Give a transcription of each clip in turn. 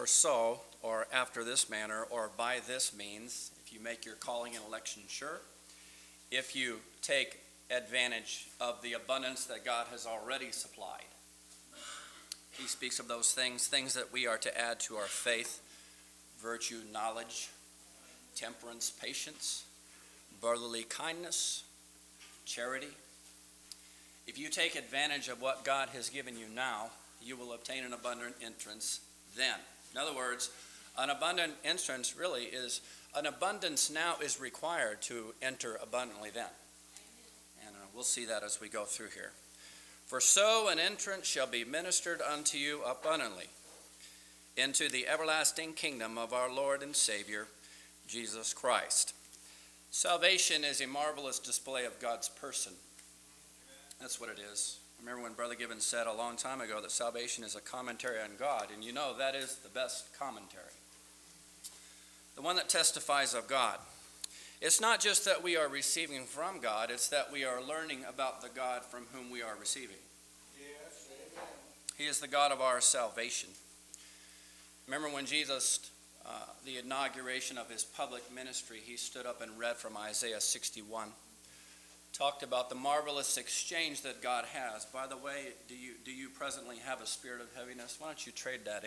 For so, or after this manner, or by this means, if you make your calling and election sure, if you take advantage of the abundance that God has already supplied. He speaks of those things that we are to add to our faith: virtue, knowledge, temperance, patience, brotherly kindness, charity. If you take advantage of what God has given you now, you will obtain an abundant entrance then. In other words, an abundant entrance really is, an abundance now is required to enter abundantly then. And we'll see that as we go through here. For so an entrance shall be ministered unto you abundantly into the everlasting kingdom of our Lord and Savior, Jesus Christ. Salvation is a marvelous display of God's person. That's what it is. I remember when Brother Gibbons said a long time ago that salvation is a commentary on God, and you know that is the best commentary. The one that testifies of God. It's not just that we are receiving from God, it's that we are learning about the God from whom we are receiving. Yes, amen. He is the God of our salvation. Remember when Jesus, the inauguration of his public ministry, he stood up and read from Isaiah 61. Talked about the marvelous exchange that God has. By the way, do you presently have a spirit of heaviness? Why don't you trade that in?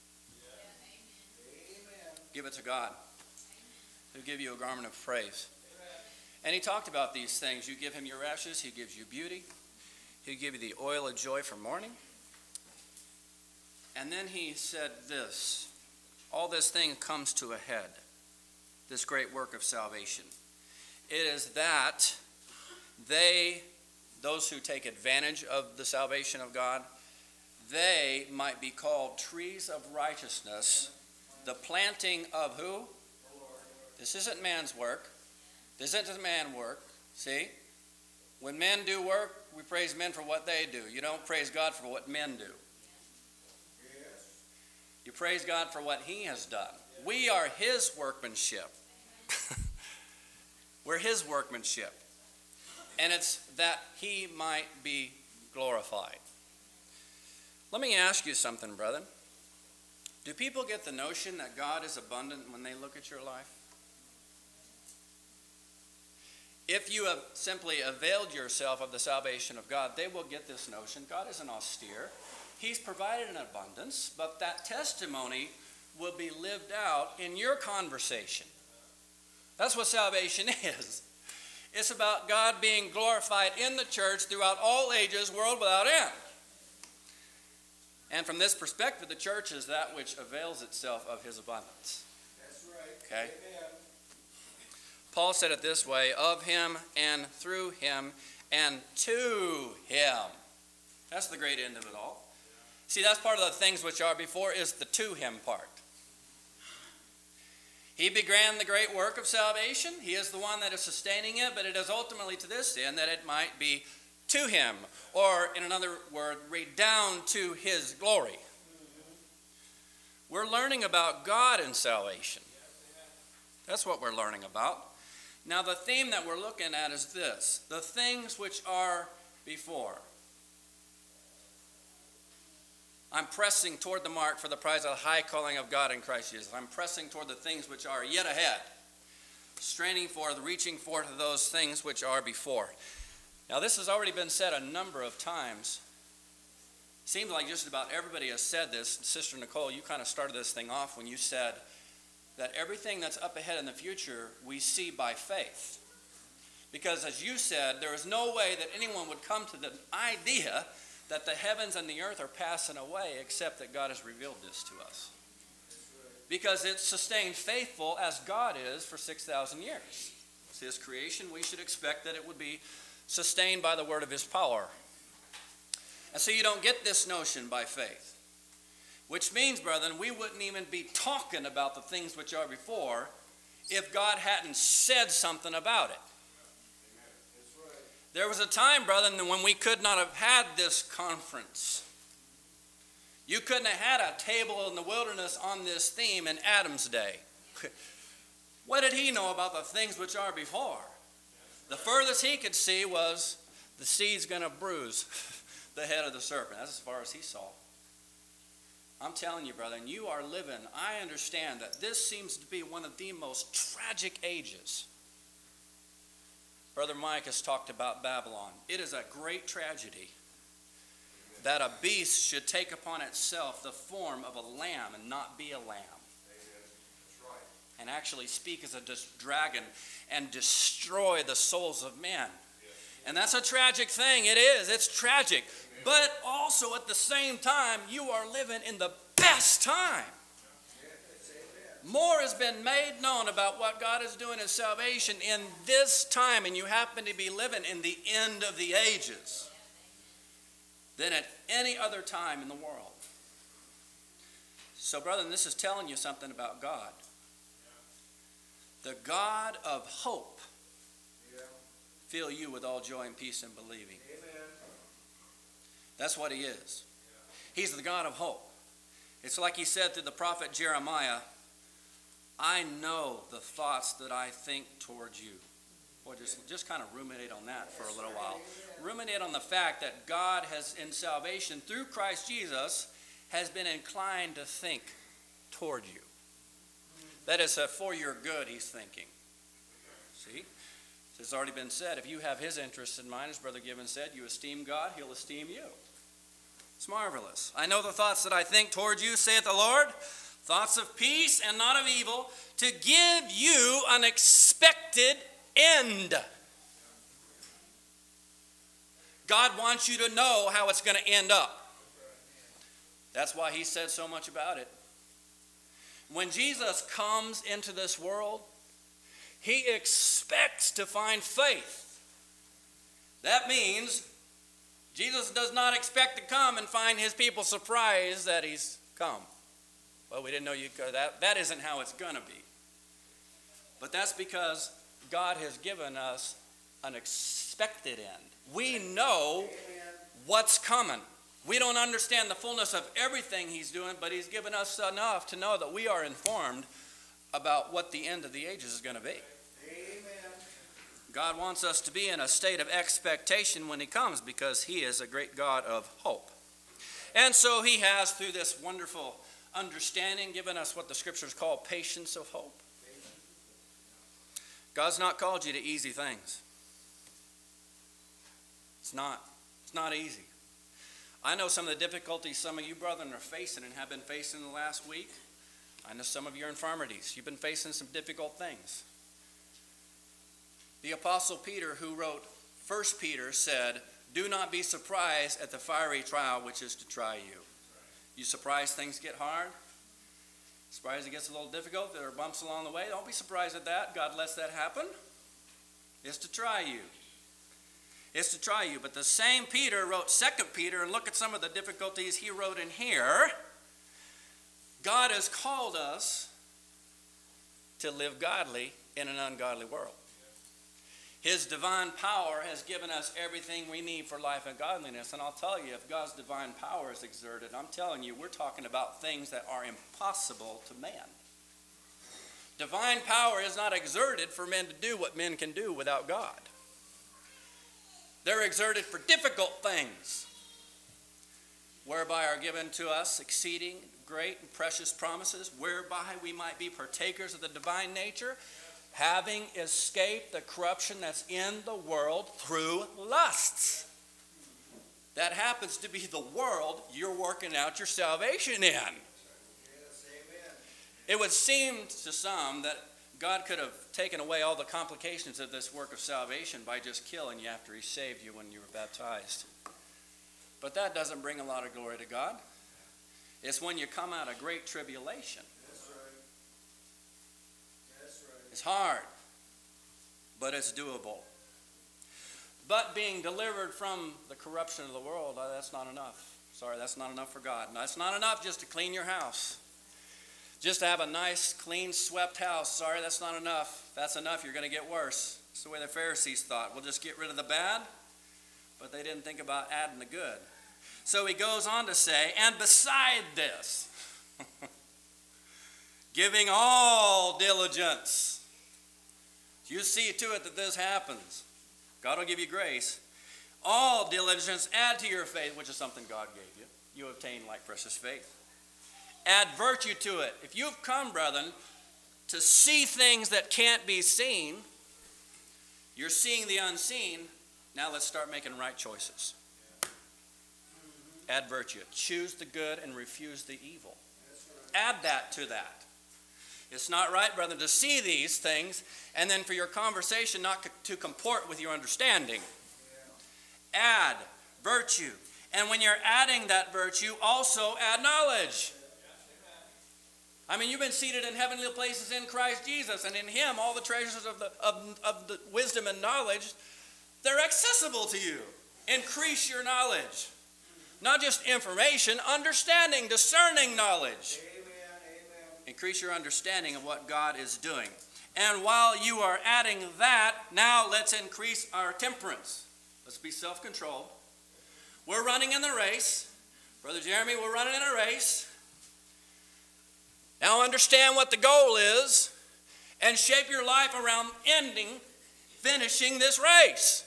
Amen. Give it to God. He'll give you a garment of praise. And he talked about these things. You give him your ashes, he gives you beauty. He'll give you the oil of joy for mourning. And then he said this: all this thing comes to a head, this great work of salvation. It is that those who take advantage of the salvation of God, they might be called trees of righteousness, the planting of who? This isn't man's work. This isn't man work. See? When men do work, we praise men for what they do. You don't praise God for what men do. You praise God for what he has done. We are his workmanship. We're his workmanship. And it's that he might be glorified. Let me ask you something, brethren. Do people get the notion that God is abundant when they look at your life? If you have simply availed yourself of the salvation of God, they will get this notion. God isn't austere. He's provided an abundance, but that testimony will be lived out in your conversation. That's what salvation is. It's about God being glorified in the church throughout all ages, world without end. And from this perspective, the church is that which avails itself of his abundance. That's right. Okay? Amen. Paul said it this way: of him and through him and to him. That's the great end of it all. See, that's part of the things which are before is the to him part. He began the great work of salvation. He is the one that is sustaining it, but it is ultimately to this end that it might be to him, or in another word, redound to his glory. We're learning about God in salvation. That's what we're learning about. Now, the theme that we're looking at is this: the things which are before. I'm pressing toward the mark for the prize of the high calling of God in Christ Jesus. I'm pressing toward the things which are yet ahead, straining forth, reaching forth to those things which are before. Now, this has already been said a number of times. Seems like just about everybody has said this. Sister Nicole, you kind of started this thing off when you said that everything that's up ahead in the future we see by faith. Because as you said, there is no way that anyone would come to the idea that the heavens and the earth are passing away except that God has revealed this to us. Because it's sustained faithful as God is for 6,000 years. It's his creation. We should expect that it would be sustained by the word of his power. And so you don't get this notion by faith. Which means, brethren, we wouldn't even be talking about the things which are before if God hadn't said something about it. There was a time, brethren, when we could not have had this conference. You couldn't have had a table in the wilderness on this theme in Adam's day. What did he know about the things which are before? The furthest he could see was the seed's going to bruise the head of the serpent. That's as far as he saw. I'm telling you, brother, and you are living, I understand that this seems to be one of the most tragic ages. Brother Mike has talked about Babylon. It is a great tragedy that a beast should take upon itself the form of a lamb and not be a lamb. And actually speak as a dragon and destroy the souls of men. And that's a tragic thing. It is. It's tragic. But also at the same time, you are living in the best time. More has been made known about what God is doing in salvation in this time, and you happen to be living in the end of the ages, than at any other time in the world. So, brother, this is telling you something about God. The God of hope fill you with all joy and peace in believing. Amen. That's what he is. He's the God of hope. It's like he said through the prophet Jeremiah, I know the thoughts that I think towards you. Boy, just kind of ruminate on that for a little while. Ruminate on the fact that God has, in salvation, through Christ Jesus, has been inclined to think toward you. That is for your good, he's thinking. See? It's already been said, if you have his interests in mind, as Brother Gibbons said, you esteem God, he'll esteem you. It's marvelous. I know the thoughts that I think toward you, saith the Lord, thoughts of peace and not of evil, to give you an expected end. God wants you to know how it's going to end up. That's why he said so much about it. When Jesus comes into this world, he expects to find faith. That means Jesus does not expect to come and find his people surprised that he's come. Well, we didn't know you'd go. That isn't how it's going to be. But that's because God has given us an expected end. We know what's coming. We don't understand the fullness of everything he's doing, but he's given us enough to know that we are informed about what the end of the ages is going to be. Amen. God wants us to be in a state of expectation when he comes because he is a great God of hope. And so he has, through this wonderful understanding, given us what the scriptures call patience of hope. God's not called you to easy things. It's not easy. I know some of the difficulties some of you brethren are facing and have been facing the last week. I know some of your infirmities. You've been facing some difficult things. The Apostle Peter, who wrote 1 Peter, said, do not be surprised at the fiery trial which is to try you. You surprised things get hard? Surprised it gets a little difficult? There are bumps along the way? Don't be surprised at that. God lets that happen. It's to try you. It's to try you. But the same Peter wrote 2 Peter, and look at some of the difficulties he wrote in here. God has called us to live godly in an ungodly world. His divine power has given us everything we need for life and godliness. And I'll tell you, if God's divine power is exerted, I'm telling you, we're talking about things that are impossible to man. Divine power is not exerted for men to do what men can do without God. They're exerted for difficult things, whereby are given to us exceeding great and precious promises, whereby we might be partakers of the divine nature, having escaped the corruption that's in the world through lusts. That happens to be the world you're working out your salvation in. Yes, amen. It would seem to some that God could have taken away all the complications of this work of salvation by just killing you after he saved you when you were baptized. But that doesn't bring a lot of glory to God. It's when you come out of great tribulation. That's right. That's right. It's hard, but it's doable. But being delivered from the corruption of the world, that's not enough. Sorry, that's not enough for God. That's not enough just to clean your house. Just to have a nice, clean, swept house. Sorry, that's not enough. If that's enough, you're going to get worse. That's the way the Pharisees thought. We'll just get rid of the bad, but they didn't think about adding the good. So he goes on to say, and beside this, giving all diligence. You see to it that this happens. God will give you grace. All diligence, add to your faith, which is something God gave you. You obtain like precious faith. add virtue to it. If you've come, brethren, to see things that can't be seen, you're seeing the unseen. Now let's start making right choices. Add virtue. Choose the good and refuse the evil. Add that to that. It's not right, brethren, to see these things and then for your conversation not to comport with your understanding. Add virtue. And when you're adding that virtue, also add knowledge. I mean, you've been seated in heavenly places in Christ Jesus, and in him all the treasures of the wisdom and knowledge, they're accessible to you. Increase your knowledge. Not just information, understanding, discerning knowledge. Amen. Increase your understanding of what God is doing. And while you are adding that, now let's increase our temperance. Let's be self-controlled. We're running in the race. Brother Jeremy, we're running in a race. Now understand what the goal is and shape your life around finishing this race.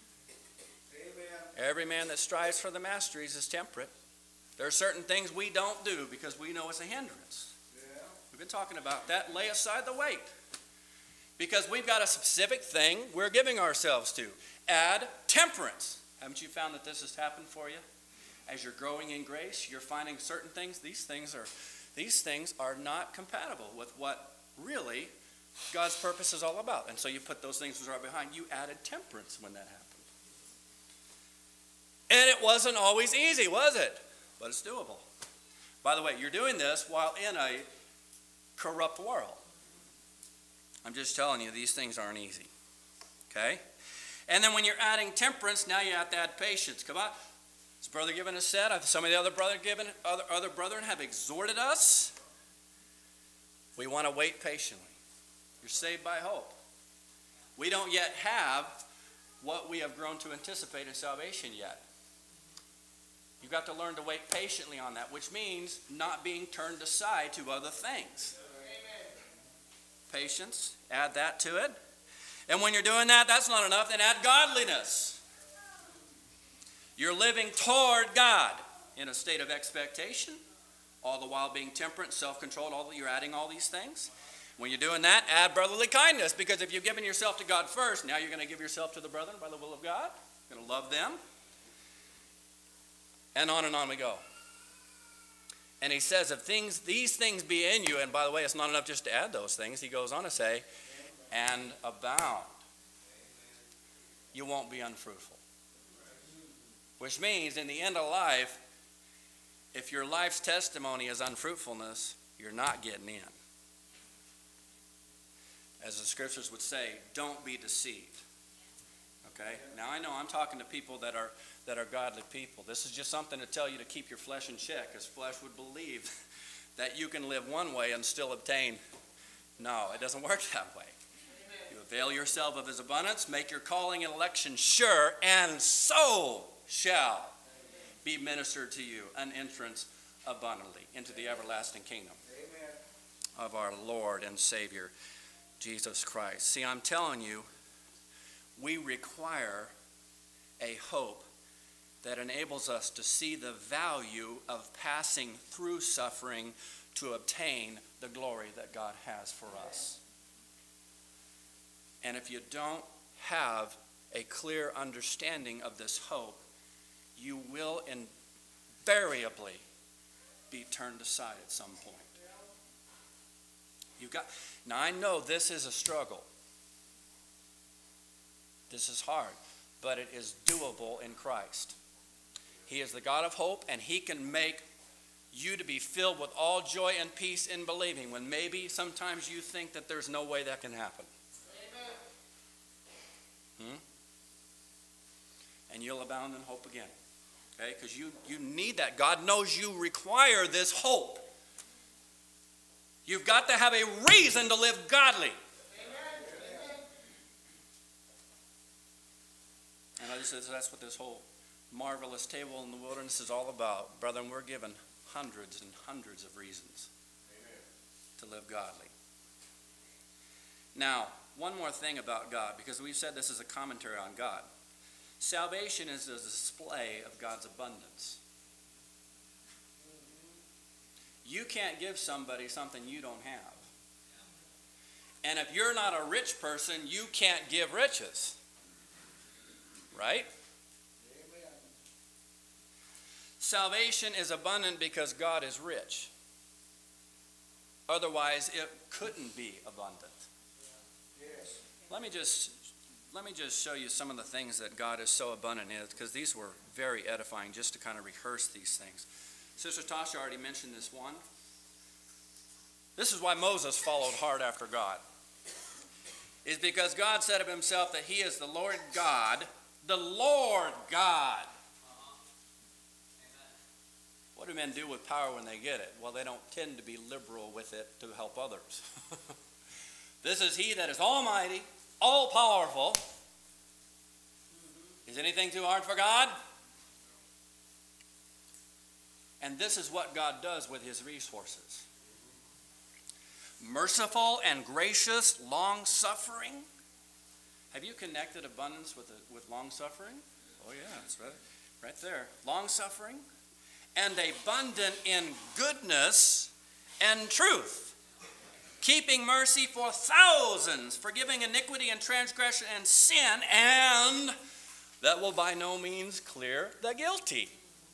Amen. Every man that strives for the masteries is temperate. There are certain things we don't do because we know it's a hindrance. Yeah. We've been talking about that. Lay aside the weight. Because we've got a specific thing we're giving ourselves to. Add temperance. Haven't you found that this has happened for you? As you're growing in grace, you're finding certain things. These things are not compatible with what really God's purpose is all about. And so you put those things right behind. You added temperance when that happened. And it wasn't always easy, was it? But it's doable. By the way, you're doing this while in a corrupt world. I'm just telling you, these things aren't easy. Okay? And then when you're adding temperance, now you have to add patience. Come on. As Brother Given has said, some of the other brethren have exhorted us. We want to wait patiently. You're saved by hope. We don't yet have what we have grown to anticipate in salvation yet. You've got to learn to wait patiently on that, which means not being turned aside to other things. Amen. Patience, add that to it. And when you're doing that, that's not enough, then add godliness. You're living toward God in a state of expectation, all the while being temperate, self-controlled. You're adding all these things. When you're doing that, add brotherly kindness, because if you've given yourself to God first, now you're going to give yourself to the brethren by the will of God. You're going to love them. And on we go. And he says, if these things be in you, and by the way, it's not enough just to add those things. He goes on to say, and abound, you won't be unfruitful. Which means in the end of life, if your life's testimony is unfruitfulness, you're not getting in. As the scriptures would say, don't be deceived. Okay? Now I know I'm talking to people that are godly people. This is just something to tell you to keep your flesh in check, because flesh would believe that you can live one way and still obtain. No, it doesn't work that way. You avail yourself of his abundance, make your calling and election sure, and so shall be ministered to you an entrance abundantly into the everlasting kingdom of our Lord and Savior, Jesus Christ. See, I'm telling you, we require a hope that enables us to see the value of passing through suffering to obtain the glory that God has for us. And if you don't have a clear understanding of this hope, you will invariably be turned aside at some point. Now I know this is a struggle. This is hard, but it is doable in Christ. He is the God of hope, and he can make you to be filled with all joy and peace in believing when maybe sometimes you think that there's no way that can happen. And you'll abound in hope again. Okay? Because you need that. God knows you require this hope. You've got to have a reason to live godly. And that's what this whole marvelous table in the wilderness is all about. Brethren, we're given hundreds and hundreds of reasons to live godly. Now, one more thing about God, because we've said this is a commentary on God. Salvation is a display of God's abundance. You can't give somebody something you don't have. And if you're not a rich person, you can't give riches. Right? Amen. Salvation is abundant because God is rich. Otherwise, it couldn't be abundant. Yes. Let me just show you some of the things that God is so abundant in, because these were very edifying just to kind of rehearse these things. Sister Tasha already mentioned this one. This is why Moses followed hard after God. Is because God said of himself that he is the Lord God. The Lord God. What do men do with power when they get it? Well, they don't tend to be liberal with it to help others. This is he that is almighty, all-powerful. Is anything too hard for God? And this is what God does with his resources. Merciful and gracious, long-suffering. Have you connected abundance with long-suffering? Oh yeah, it's right there. Long-suffering and abundant in goodness and truth, keeping mercy for thousands, forgiving iniquity and transgression and sin, and that will by no means clear the guilty.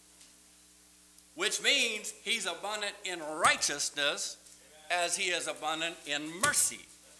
Which means he's abundant in righteousness as he is abundant in mercy.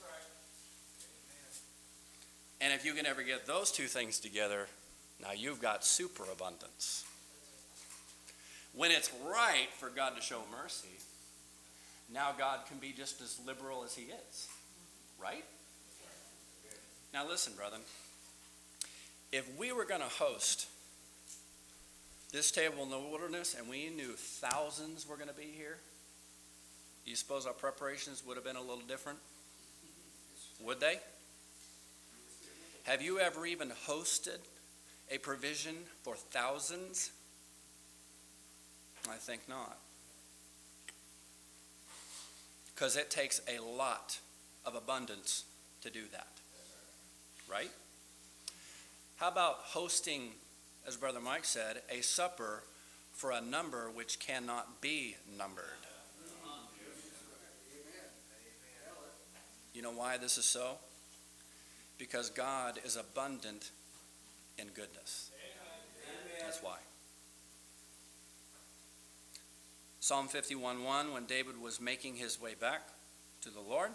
And if you can ever get those two things together, now you've got superabundance. When it's right for God to show mercy, now God can be just as liberal as he is. Right? Now listen, brethren. If we were going to host this table in the wilderness and we knew thousands were going to be here, do you suppose our preparations would have been a little different? Would they? Have you ever even hosted a provision for thousands? I think not. Because it takes a lot of abundance to do that. Right? How about hosting, as Brother Mike said, a supper for a number which cannot be numbered? You know why this is so? Because God is abundant in goodness. That's why. Psalm 51:1, when David was making his way back to the Lord,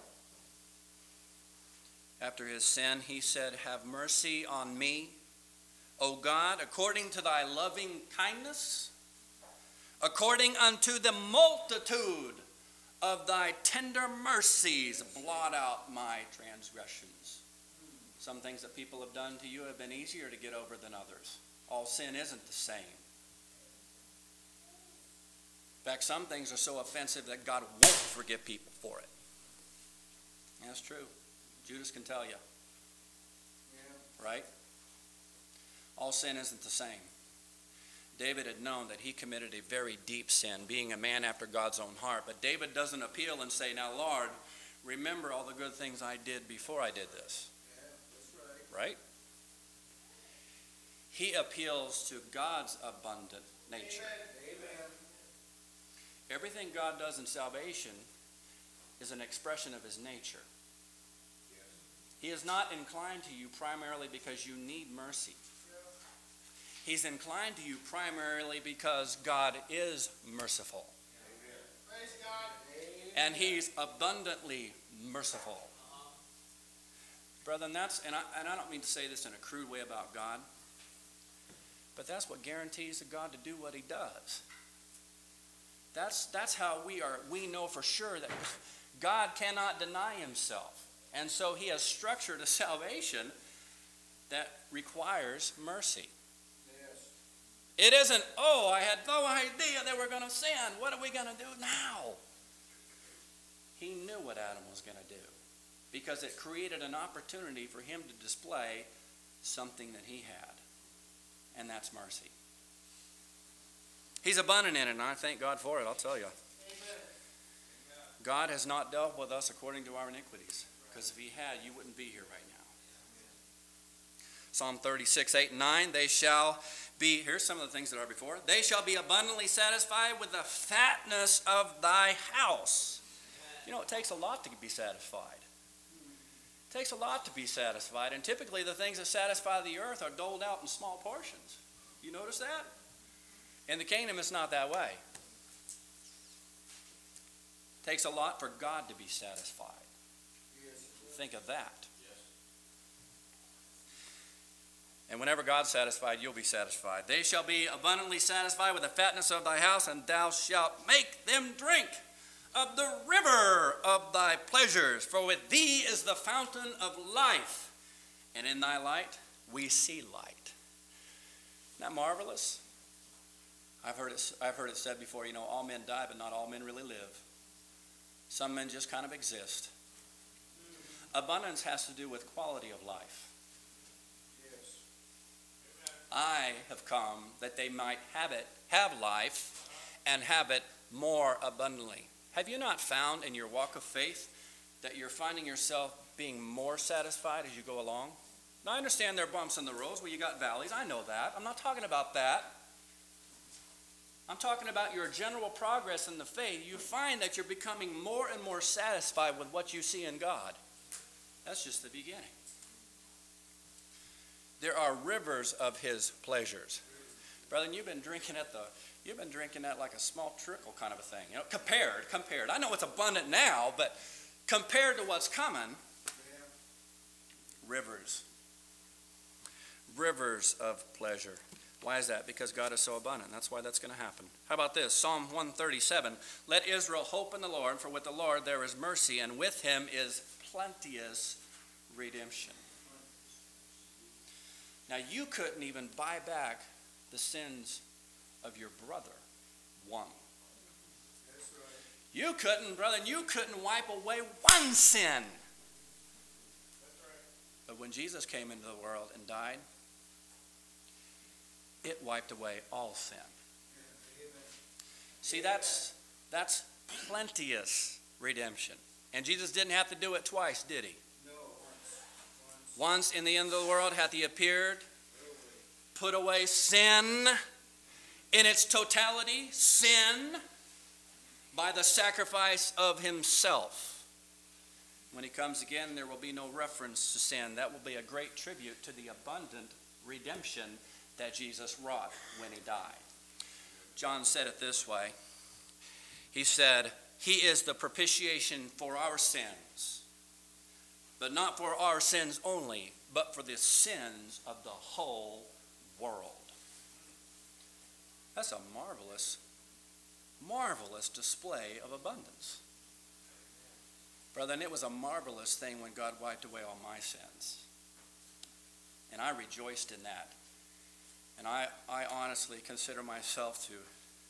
after his sin, he said, "Have mercy on me, O God, according to thy loving kindness, according unto the multitude of thy tender mercies, blot out my transgressions." Some things that people have done to you have been easier to get over than others. All sin isn't the same. In fact, some things are so offensive that God won't forgive people for it. That's true. Judas can tell you. Yeah. Right? All sin isn't the same. David had known that he committed a very deep sin, being a man after God's own heart. But David doesn't appeal and say, "Now, Lord, remember all the good things I did before I did this." Yeah, that's right. Right? He appeals to God's abundant nature. Amen. Everything God does in salvation is an expression of his nature. Yes. He is not inclined to you primarily because you need mercy. He's inclined to you primarily because God is merciful. Amen. Praise God. And he's abundantly merciful. Brethren, and I don't mean to say this in a crude way about God, but that's what guarantees God to do what he does. That's how we know for sure that God cannot deny himself. And so he has structured a salvation that requires mercy. Yes. It isn't, "Oh, I had no idea they were going to sin. What are we going to do now?" He knew what Adam was going to do because it created an opportunity for him to display something that he had, and that's mercy. He's abundant in it, and I thank God for it, I'll tell you. Amen. God has not dealt with us according to our iniquities, because if he had, you wouldn't be here right now. Psalm 36, 8 and 9, they shall be, here's some of the things that are before, they shall be abundantly satisfied with the fatness of thy house. You know, it takes a lot to be satisfied. It takes a lot to be satisfied, and typically the things that satisfy the earth are doled out in small portions. You notice that? In the kingdom, it's not that way. It takes a lot for God to be satisfied. Think of that. And whenever God's satisfied, you'll be satisfied. They shall be abundantly satisfied with the fatness of thy house, and thou shalt make them drink of the river of thy pleasures. For with thee is the fountain of life, and in thy light we see light. Isn't that marvelous? I've heard it said before, you know, all men die, but not all men really live. Some men just kind of exist. Abundance has to do with quality of life. I have come that they might have life, and have it more abundantly. Have you not found in your walk of faith that you're finding yourself being more satisfied as you go along? Now, I understand there are bumps in the roads where you got valleys. I know that. I'm not talking about that. I'm talking about your general progress in the faith. You find that you're becoming more and more satisfied with what you see in God. That's just the beginning. There are rivers of his pleasures. Brother, you've been drinking that like a small trickle kind of a thing. You know, compared. I know it's abundant now, but compared to what's coming, rivers of pleasure. Why is that? Because God is so abundant. That's why that's going to happen. How about this? Psalm 137. Let Israel hope in the Lord, for with the Lord there is mercy, and with him is plenteous redemption. Now, you couldn't even buy back the sins of your brother. One. That's right. You couldn't, brother, you couldn't wipe away one sin. That's right. But when Jesus came into the world and died, it wiped away all sin. Amen. See, that's plenteous redemption. And Jesus didn't have to do it twice, did he? No, Once in the end of the world hath he appeared, put away sin in its totality, sin, by the sacrifice of himself. When he comes again, there will be no reference to sin. That will be a great tribute to the abundant redemption that Jesus wrought when he died. John said it this way. He said, he is the propitiation for our sins, but not for our sins only, but for the sins of the whole world. That's a marvelous, marvelous display of abundance. Brother, and it was a marvelous thing when God wiped away all my sins. And I rejoiced in that. And I honestly consider myself to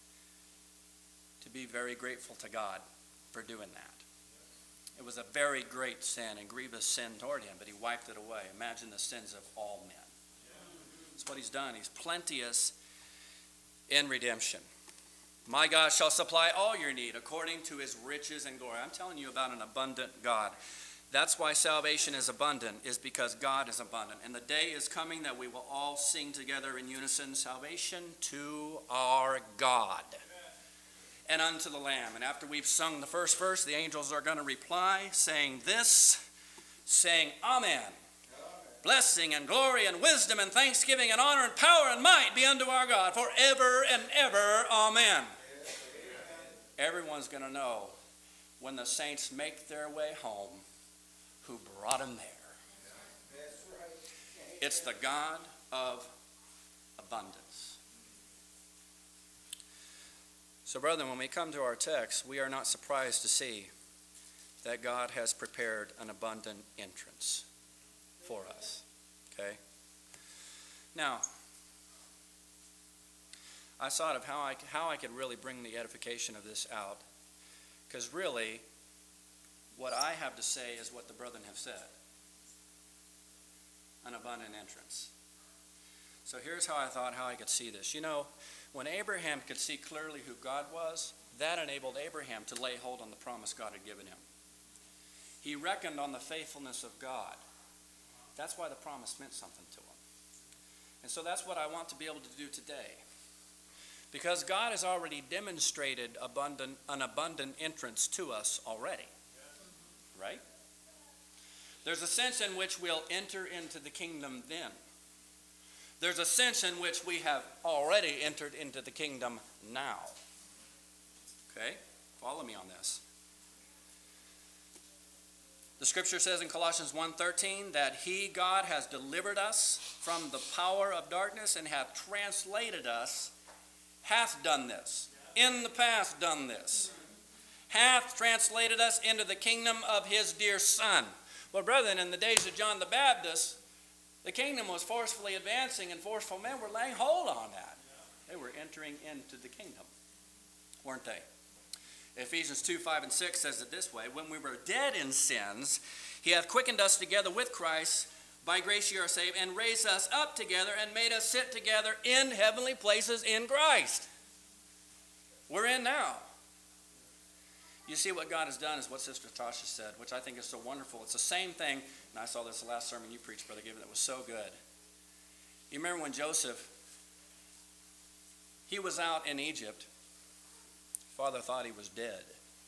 be very grateful to God for doing that. It was a very great sin and grievous sin toward him, but he wiped it away. Imagine the sins of all men. That's what he's done. He's plenteous in redemption. My God shall supply all your need according to his riches and glory. I'm telling you about an abundant God. That's why salvation is abundant, is because God is abundant. And the day is coming that we will all sing together in unison, salvation to our God and unto the Lamb. And after we've sung the first verse, the angels are going to reply, saying this, saying, Amen. Blessing and glory and wisdom and thanksgiving and honor and power and might be unto our God forever and ever. Amen. Everyone's going to know when the saints make their way home who brought them there. It's the God of abundance. So, brethren, when we come to our text, we are not surprised to see that God has prepared an abundant entrance for us. Okay? Now, I thought of how I could really bring the edification of this out. Because really, what I have to say is what the brethren have said. An abundant entrance. So here's how I thought how I could see this. You know, when Abraham could see clearly who God was, that enabled Abraham to lay hold on the promise God had given him. He reckoned on the faithfulness of God. That's why the promise meant something to him. And so that's what I want to be able to do today. Because God has already demonstrated an abundant entrance to us already. Right? There's a sense in which we'll enter into the kingdom then. There's a sense in which we have already entered into the kingdom now. Okay? Follow me on this. The scripture says in Colossians 1:13 that he, God, has delivered us from the power of darkness and hath translated us, hath done this, in the past done this, hath translated us into the kingdom of his dear Son. Well, brethren, in the days of John the Baptist, the kingdom was forcefully advancing and forceful men were laying hold on that. They were entering into the kingdom, weren't they? Ephesians 2:5-6 says it this way, when we were dead in sins, he hath quickened us together with Christ. By grace you are saved, and raised us up together and made us sit together in heavenly places in Christ. We're in now. You see, what God has done is what Sister Tasha said, which I think is so wonderful. It's the same thing, and I saw this the last sermon you preached, Brother Gibbon, that was so good. You remember when Joseph, he was out in Egypt. Father thought he was dead.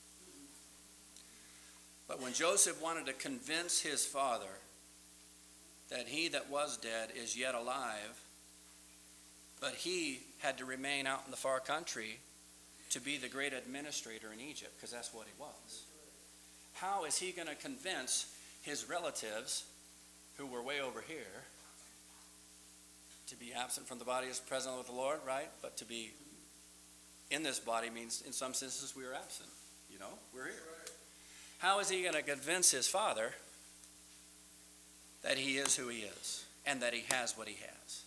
But when Joseph wanted to convince his father that he that was dead is yet alive, but he had to remain out in the far country to be the great administrator in Egypt, because that's what he was. How is he going to convince his relatives, who were way over here, to be absent from the body is present with the Lord, right? But to be in this body means, in some senses, we are absent. You know, we're here. How is he going to convince his father that he is who he is and that he has what he has?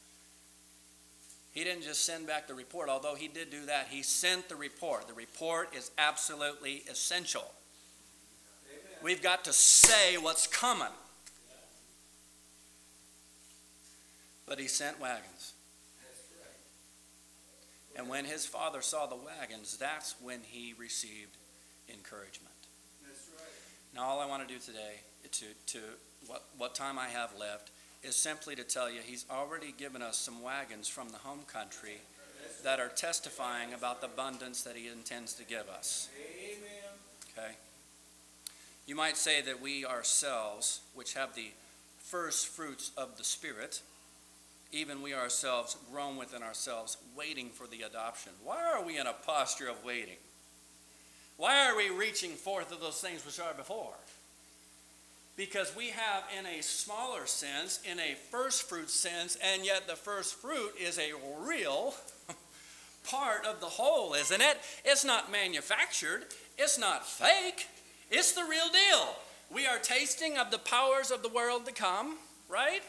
He didn't just send back the report, although he did do that. He sent the report. The report is absolutely essential. Amen. We've got to say what's coming. But he sent wagons. And when his father saw the wagons, that's when he received encouragement. That's right. Now, all I want to do today, what time I have left, is simply to tell you he's already given us some wagons from the home country that are testifying about the abundance that he intends to give us. Amen. Okay? You might say that we ourselves, which have the first fruits of the Spirit, even we ourselves, groan within ourselves, waiting for the adoption. Why are we in a posture of waiting? Why are we reaching forth of those things which are before? Because we have, in a smaller sense, in a first fruit sense, and yet the first fruit is a real part of the whole, isn't it? It's not manufactured. It's not fake. It's the real deal. We are tasting of the powers of the world to come, right?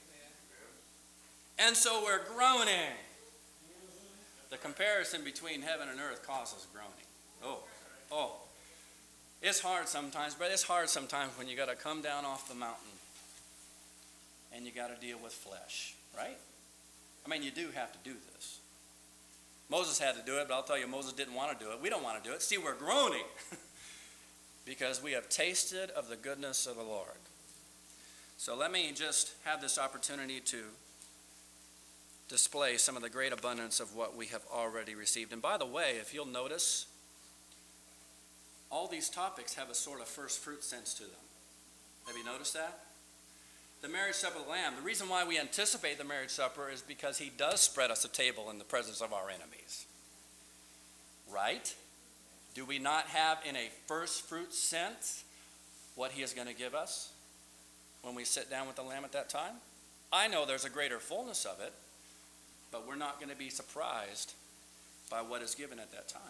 And so we're groaning. The comparison between heaven and earth causes groaning. Oh. It's hard sometimes, but it's hard sometimes when you got to come down off the mountain and you got to deal with flesh, right? I mean, you do have to do this. Moses had to do it, but I'll tell you, Moses didn't want to do it. We don't want to do it. See, we're groaning because we have tasted of the goodness of the Lord. So let me just have this opportunity to display some of the great abundance of what we have already received. And by the way, if you'll notice, all these topics have a sort of first fruit sense to them. Have you noticed that? The marriage supper of the Lamb. The reason why we anticipate the marriage supper is because he does spread us a table in the presence of our enemies. Right? Do we not have in a first fruit sense what he is going to give us when we sit down with the Lamb at that time? I know there's a greater fullness of it, but we're not going to be surprised by what is given at that time.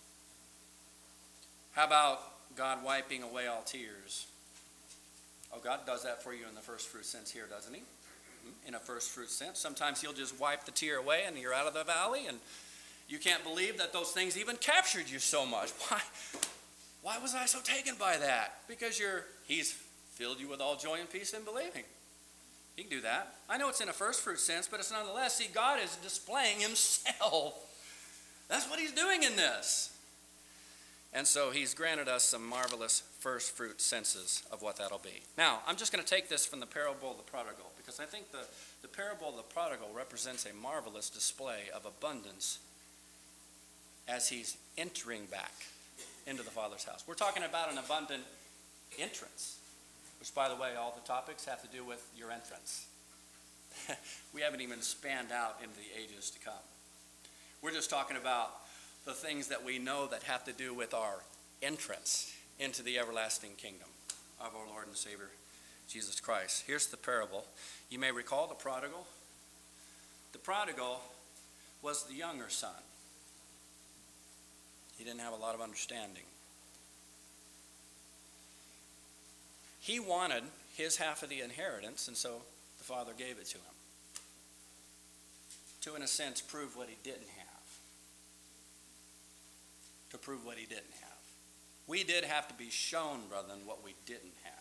How about God wiping away all tears? Oh, God does that for you in the first fruit sense here, doesn't he? In a first fruit sense. Sometimes he'll just wipe the tear away and you're out of the valley and you can't believe that those things even captured you so much. Why was I so taken by that? Because he's filled you with all joy and peace in believing. He can do that. I know it's in a first fruit sense, but it's nonetheless, see, God is displaying himself. That's what he's doing in this. And so he's granted us some marvelous first fruit senses of what that'll be. Now, I'm just going to take this from the parable of the prodigal, because because I think the parable of the prodigal represents a marvelous display of abundance as he's entering back into the Father's house. We're talking about an abundant entrance, which, by the way, all the topics have to do with your entrance. We haven't even spanned out into the ages to come. We're just talking about the things that we know that have to do with our entrance into the everlasting kingdom of our Lord and Savior, Jesus Christ. Here's the parable. You may recall the prodigal. The prodigal was the younger son. He didn't have a lot of understanding. He wanted his half of the inheritance, and so the father gave it to him. To, in a sense, prove what he didn't have. To prove what he didn't have. We did have to be shown, brethren, what we didn't have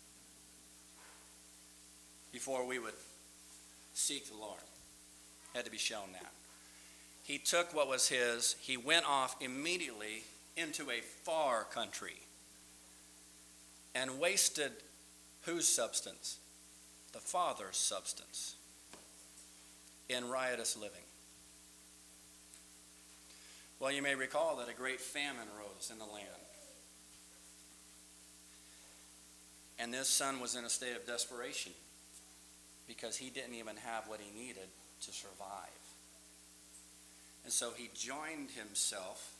before we would seek the Lord. Had to be shown that. He took what was his, he went off immediately into a far country and wasted whose substance? The Father's substance in riotous living. Well, you may recall that a great famine arose in the land. And this son was in a state of desperation because he didn't even have what he needed to survive. And so he joined himself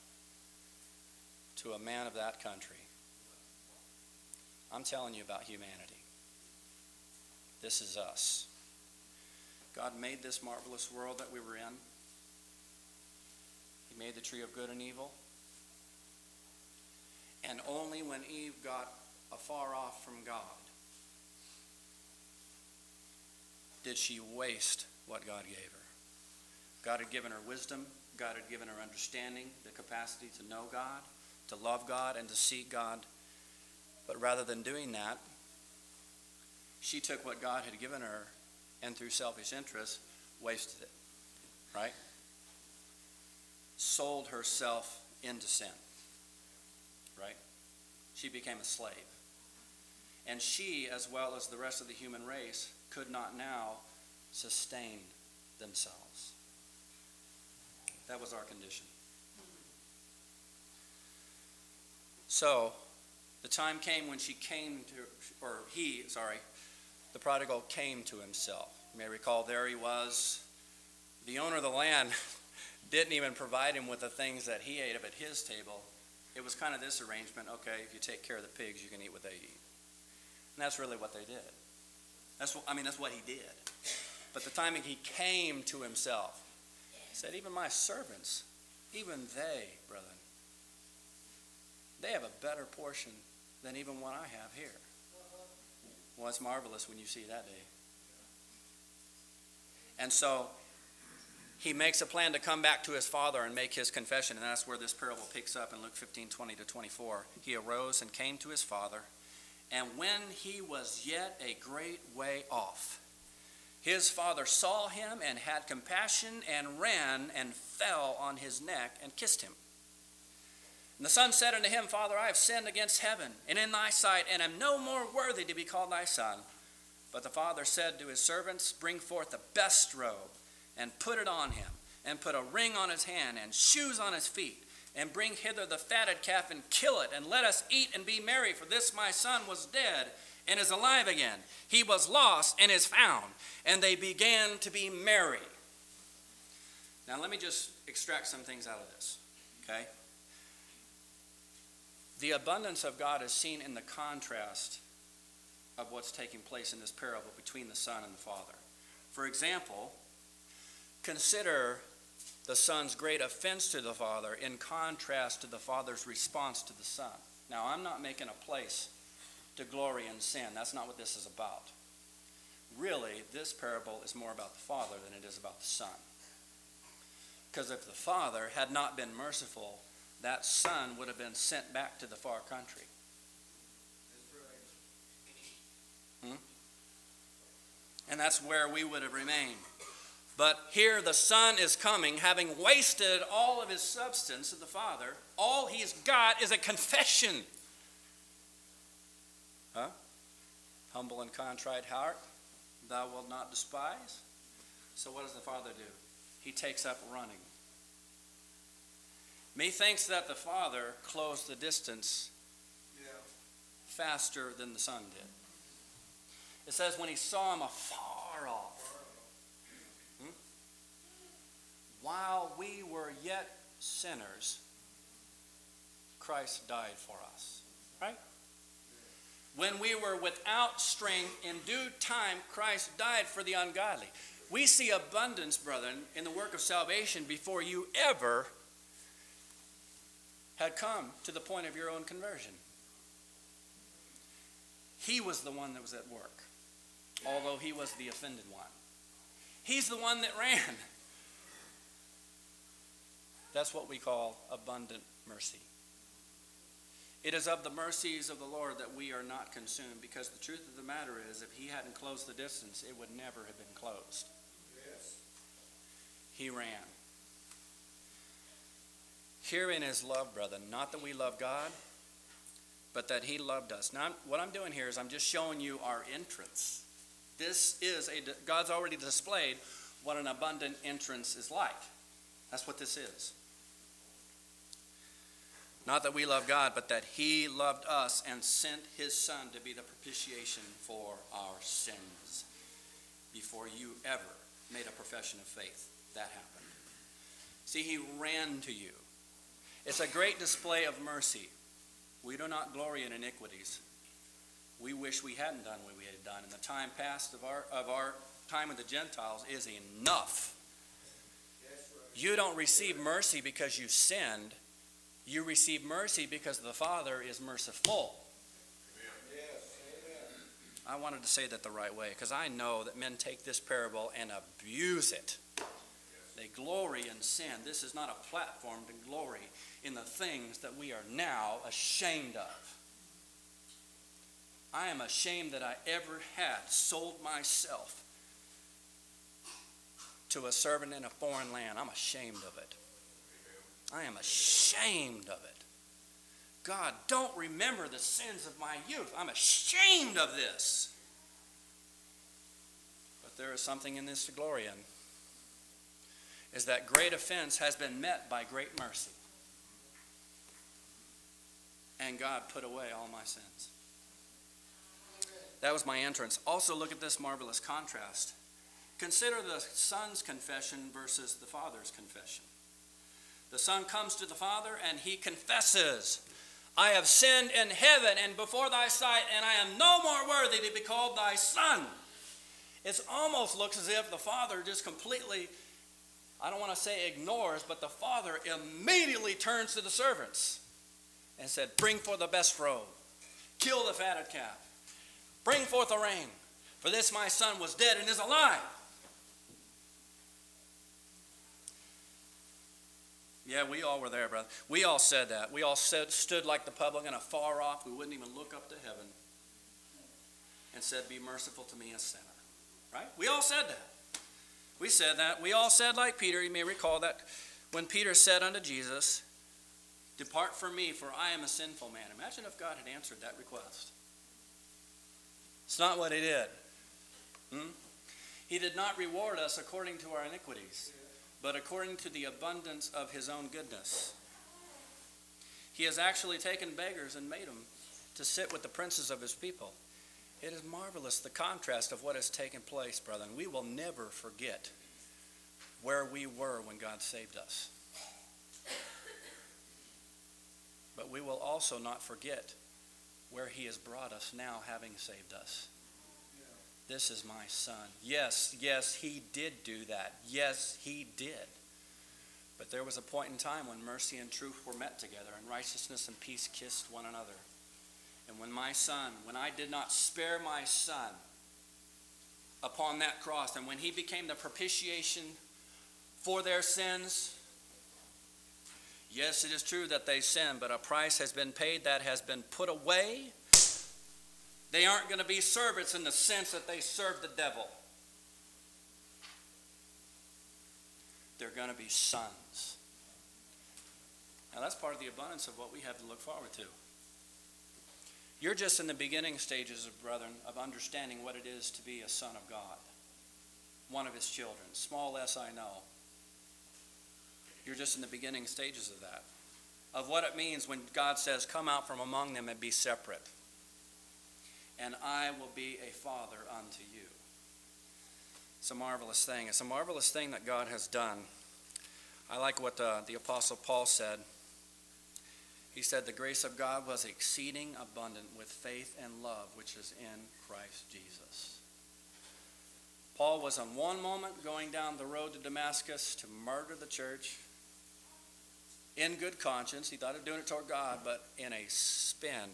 to a man of that country. I'm telling you about humanity. This is us. God made this marvelous world that we were in. He made the tree of good and evil. And only when Eve got afar off from God did she waste what God gave her. God had given her wisdom. God had given her understanding, the capacity to know God, to love God, and to seek God. But rather than doing that, she took what God had given her and through selfish interest, wasted it. Right? Sold herself into sin. Right? She became a slave. And she, as well as the rest of the human race, could not now sustain themselves. That was our condition. So, the time came when the prodigal came to himself. You may recall there he was. The owner of the land didn't even provide him with the things that he ate up at his table. It was kind of this arrangement, okay, if you take care of the pigs, you can eat what they eat. And that's really what they did. That's what he did. But the time he came to himself, he said, even my servants, even they, brethren, they have a better portion than even what I have here. Well, it's marvelous when you see that day. And so he makes a plan to come back to his father and make his confession. And that's where this parable picks up in Luke 15:20-24. He arose and came to his father. And when he was yet a great way off, his father saw him and had compassion and ran and fell on his neck and kissed him. And the son said unto him, Father, I have sinned against heaven and in thy sight, and am no more worthy to be called thy son. But the father said to his servants, Bring forth the best robe, and put it on him, and put a ring on his hand, and shoes on his feet, and bring hither the fatted calf, and kill it, and let us eat and be merry. For this my son was dead, and is alive again. He was lost, and is found. And they began to be merry. Now let me just extract some things out of this, okay? The abundance of God is seen in the contrast of what's taking place in this parable between the son and the father. For example, consider the son's great offense to the father in contrast to the father's response to the son. Now, I'm not making a place to glory in sin. That's not what this is about. Really, this parable is more about the father than it is about the son. Because if the father had not been merciful, that son would have been sent back to the far country. And that's where we would have remained. But here the son is coming, having wasted all of his substance of the father. All he's got is a confession. Humble and contrite heart, thou wilt not despise. So what does the Father do? He takes up running. Methinks that the Father closed the distance faster than the Son did. It says when he saw him afar off, while we were yet sinners, Christ died for us. Right? When we were without strength, in due time, Christ died for the ungodly. We see abundance, brethren, in the work of salvation before you ever had come to the point of your own conversion. He was the one that was at work, although he was the offended one. He's the one that ran. That's what we call abundant mercy. It is of the mercies of the Lord that we are not consumed, because the truth of the matter is, if he hadn't closed the distance, it would never have been closed. Yes. He ran. Herein is love, brethren, not that we love God, but that he loved us. Now, what I'm doing here is I'm just showing you our entrance. This is God's already displayed what an abundant entrance is like. That's what this is. Not that we love God, but that he loved us and sent his Son to be the propitiation for our sins. Before you ever made a profession of faith, that happened. See, he ran to you. It's a great display of mercy. We do not glory in iniquities. We wish we hadn't done what we had done. And the time past of our time with the Gentiles is enough. You don't receive mercy because you sinned. You receive mercy because the Father is merciful. I wanted to say that the right way, because I know that men take this parable and abuse it. They glory in sin. This is not a platform to glory in the things that we are now ashamed of. I am ashamed that I ever had sold myself to a servant in a foreign land. I'm ashamed of it. I am ashamed of it. God, don't remember the sins of my youth. I'm ashamed of this. But there is something in this to glory in. Is that great offense has been met by great mercy. And God put away all my sins. That was my entrance. Also, look at this marvelous contrast. Consider the Son's confession versus the Father's confession. The Son comes to the Father and he confesses, I have sinned in heaven and before thy sight, and I am no more worthy to be called thy son. It almost looks as if the Father just completely, I don't want to say ignores, but the Father immediately turns to the servants and said, bring forth the best robe, kill the fatted calf, bring forth a ring, for this my son was dead and is alive. Yeah, we all were there, brother. We all said that. We all stood like the publican afar off. We wouldn't even look up to heaven and said, be merciful to me, a sinner. Right? We all said that. We said that. We all said like Peter. You may recall that when Peter said unto Jesus, depart from me, for I am a sinful man. Imagine if God had answered that request. It's not what he did. He did not reward us according to our iniquities, but according to the abundance of his own goodness. He has actually taken beggars and made them to sit with the princes of his people. It is marvelous, the contrast of what has taken place, brethren. We will never forget where we were when God saved us. But we will also not forget where he has brought us now, having saved us. This is my son. Yes, he did do that. Yes, he did. But there was a point in time when mercy and truth were met together, and righteousness and peace kissed one another. And when I did not spare my son upon that cross, and when he became the propitiation for their sins, yes, it is true that they sinned, but a price has been paid that has been put away. They aren't going to be servants in the sense that they serve the devil. They're going to be sons. Now that's part of the abundance of what we have to look forward to. You're just in the beginning stages, of brethren, of understanding what it is to be a son of God, one of his children. Small s, I know. You're just in the beginning stages of that, of what it means when God says, come out from among them and be separate, and I will be a father unto you. It's a marvelous thing. It's a marvelous thing that God has done. I like what the Apostle Paul said. He said, the grace of God was exceeding abundant with faith and love, which is in Christ Jesus. Paul was on one moment going down the road to Damascus to murder the church in good conscience. He thought of doing it toward God, but in a spin.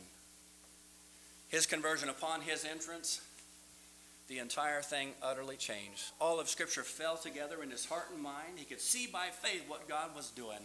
His conversion, upon his entrance, the entire thing utterly changed. All of Scripture fell together in his heart and mind. He could see by faith what God was doing.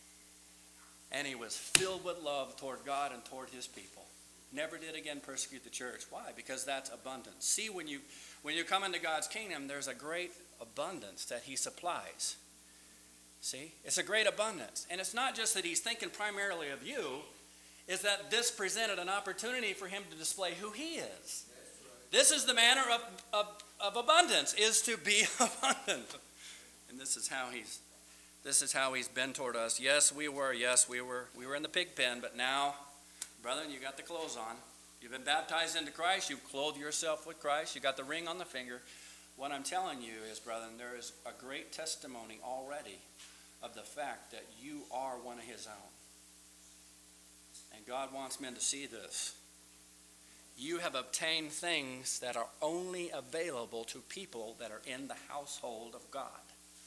And he was filled with love toward God and toward his people. Never did again persecute the church. Why? Because that's abundance. See, when you come into God's kingdom, there's a great abundance that he supplies. See? It's a great abundance. And it's not just that he's thinking primarily of you. It's that this presented an opportunity for him to display who he is. This is the manner of abundance, is to be abundant. And this is how he's been toward us. Yes, we were in the pig pen, but now, brethren, you got the clothes on. You've been baptized into Christ. You've clothed yourself with Christ. You got the ring on the finger. What I'm telling you is, brethren, there is a great testimony already of the fact that you are one of his own. And God wants men to see this. You have obtained things that are only available to people that are in the household of God.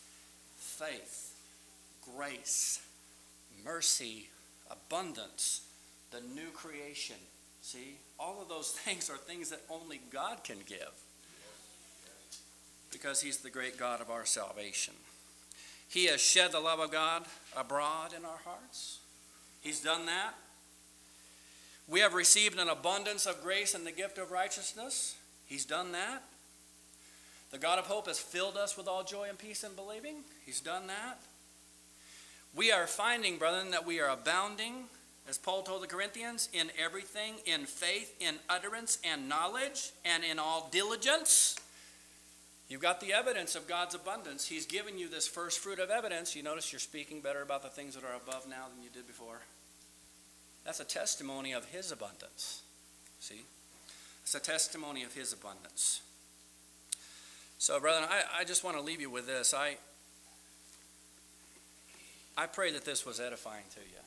Faith, grace, mercy, abundance, the new creation. See, all of those things are things that only God can give, because he's the great God of our salvation. He has shed the love of God abroad in our hearts. He's done that. We have received an abundance of grace and the gift of righteousness. He's done that. The God of hope has filled us with all joy and peace in believing. He's done that. We are finding, brethren, that we are abounding, as Paul told the Corinthians, in everything, in faith, in utterance and knowledge, and in all diligence. You've got the evidence of God's abundance. He's given you this first fruit of evidence. You notice you're speaking better about the things that are above now than you did before. That's a testimony of his abundance. See? It's a testimony of his abundance. So, brethren, I just want to leave you with this. I pray that this was edifying to you.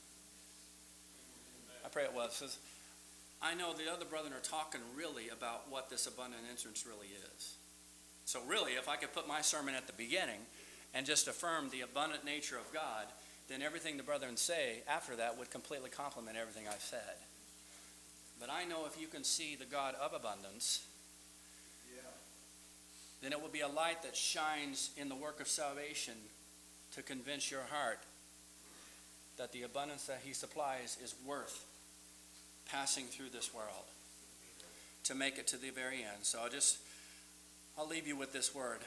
I pray it was. Because I know the other brethren are talking really about what this abundant entrance really is. So really, if I could put my sermon at the beginning and just affirm the abundant nature of God, then everything the brethren say after that would completely complement everything I've said. But I know if you can see the God of abundance, then it will be a light that shines in the work of salvation to convince your heart that the abundance that he supplies is worth passing through this world to make it to the very end. So I'll leave you with this word.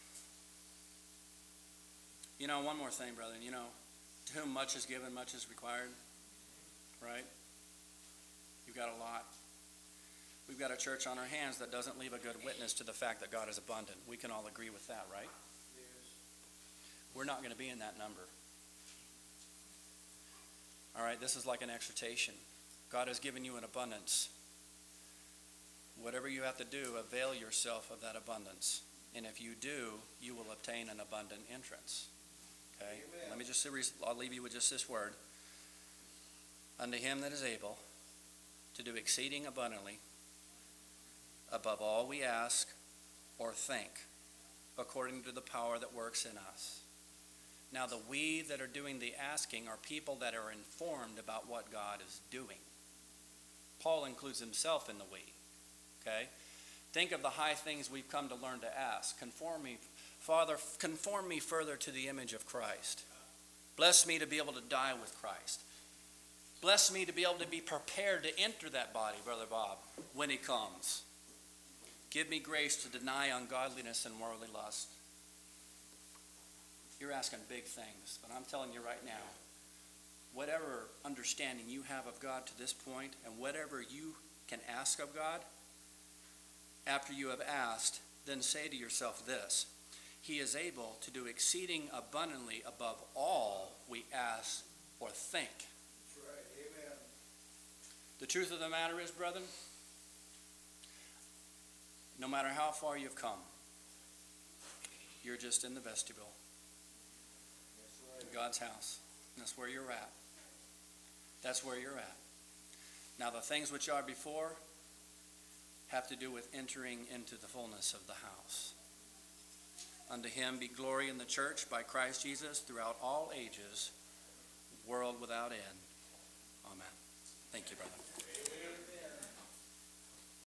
You know, one more thing, brethren. You know, to whom much is given, much is required. Right? You've got a lot. We've got a church on our hands that doesn't leave a good witness to the fact that God is abundant. We can all agree with that, right? Yes. We're not going to be in that number. All right, this is like an exhortation. God has given you an abundance. Whatever you have to do, avail yourself of that abundance. And if you do, you will obtain an abundant entrance. Okay? Amen. Let me just, I'll leave you with just this word. Unto him that is able to do exceeding abundantly above all we ask or think, according to the power that works in us. Now, the we that are doing the asking are people that are informed about what God is doing. Paul includes himself in the we. Okay? Think of the high things we've come to learn to ask. Conform me, Father, conform me further to the image of Christ. Bless me to be able to die with Christ. Bless me to be able to be prepared to enter that body, Brother Bob, when he comes. Give me grace to deny ungodliness and worldly lust. You're asking big things, but I'm telling you right now, whatever understanding you have of God to this point, and whatever you can ask of God, after you have asked, then say to yourself this: He is able to do exceeding abundantly above all we ask or think. That's right. Amen. The truth of the matter is, brethren, no matter how far you've come, you're just in the vestibule of God's house. That's where you're at. That's where you're at. Now, the things which are before have to do with entering into the fullness of the house. Unto him be glory in the church by Christ Jesus throughout all ages, world without end. Amen. Thank you, brother. Amen.